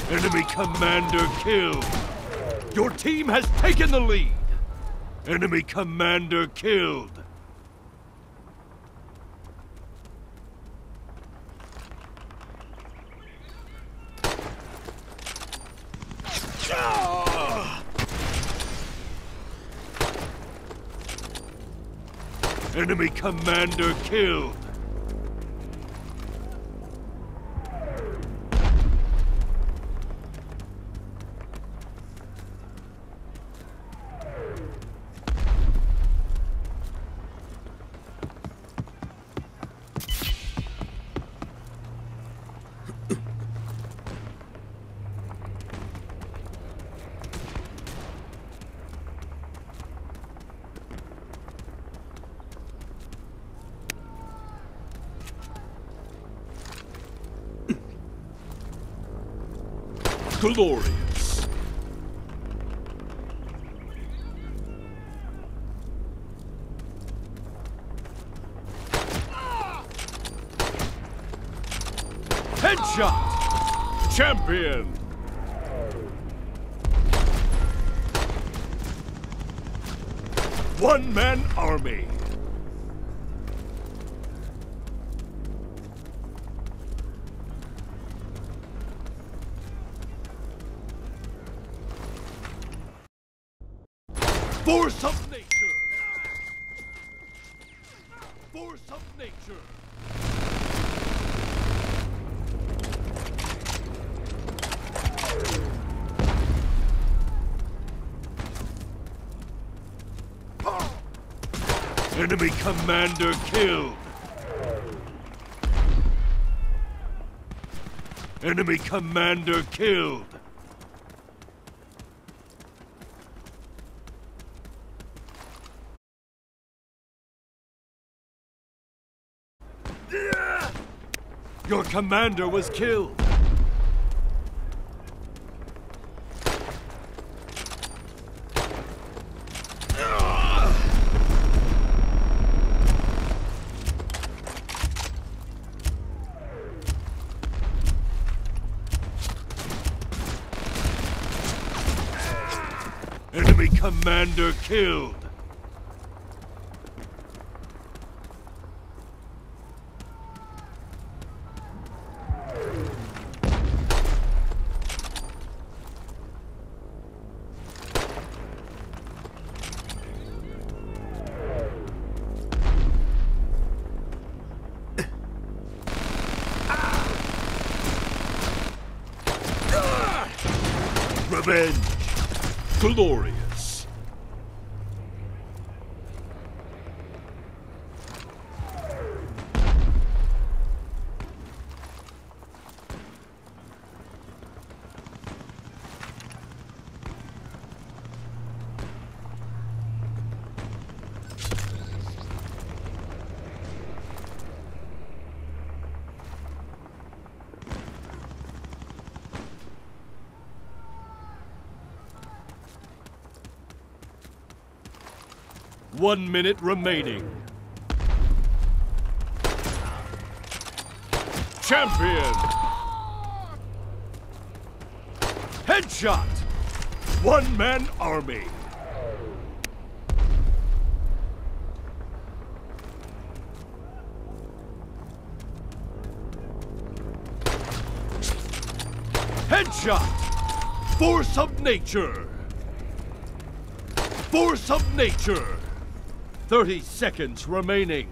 Enemy commander killed. Your team has taken the lead. Enemy commander killed. Enemy commander killed. Glorious. Headshot. Champion. One-man army. Force of nature! Force of nature! Enemy commander killed! Enemy commander killed! Your commander was killed. Enemy commander killed. Revenge! Glorious! One minute remaining. Champion! Headshot! One-man army. Headshot! Force of nature! Force of nature! 30 seconds remaining.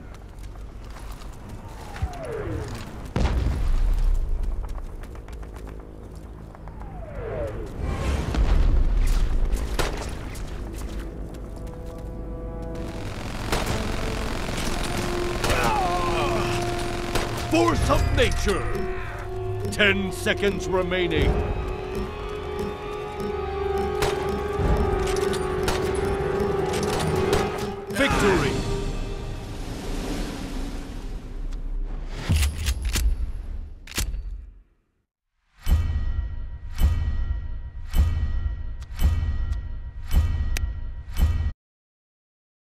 Force of nature! 10 seconds remaining. Victory!